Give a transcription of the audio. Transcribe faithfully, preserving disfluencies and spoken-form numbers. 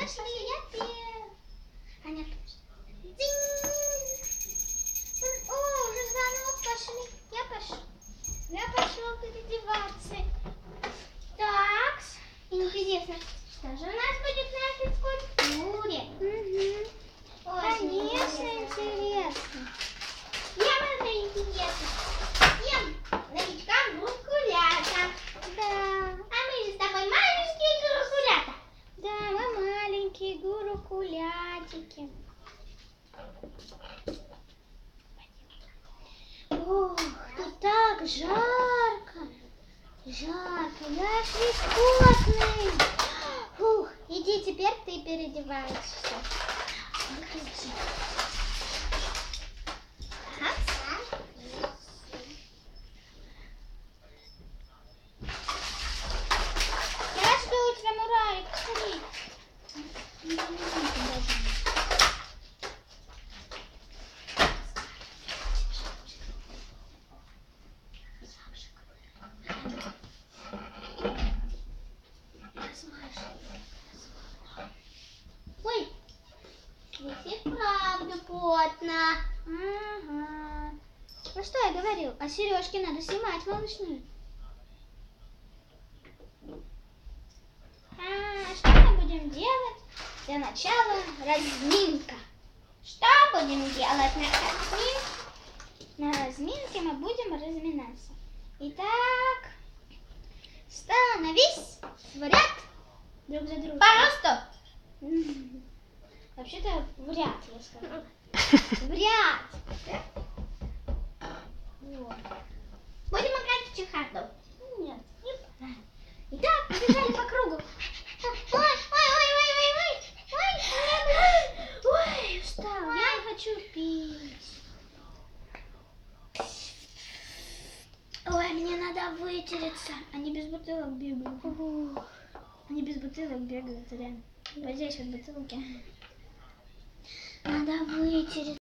Пошли, я первая. Аня тоже. О, уже звонок, пошли. Я пошел. Я пошел переодеваться. Так, интересно, что же у нас будет на этой скульптуре? Угу. Конечно, интересно. Всем это интересно. Всем новичкам гуркулята. Да. А мы же с тобой маленькие гуркулята. Да, мы маленькие гуркулятики. Ох, тут так жарко. Жарко, я аж весь потный. Фух, иди теперь ты переодеваешься. Иди. Ага. Я жду у тебя мурарик, смотри. Ой, здесь и правда потно. Ага. Ну что я говорил, а сережки надо снимать малышни. А, что мы будем делать? Для начала разминка. Что будем делать на разминке? На разминке мы будем разминаться. Итак, становись в ряд друг за другом. Пожалуйста. Вообще-то в ряд, я сказала. В ряд. Вот. Будем играть в чехарду? Нет, не пора. Итак, побежали по кругу. Ой, ой, ой, ой, ой, ой, ой, ой, ой, устал. Я хочу пить. Ой, мне надо вытереться. Они без бутылок бегают. Они без бутылок бегают, реально. Вот здесь вот бутылки. Надо вытереться.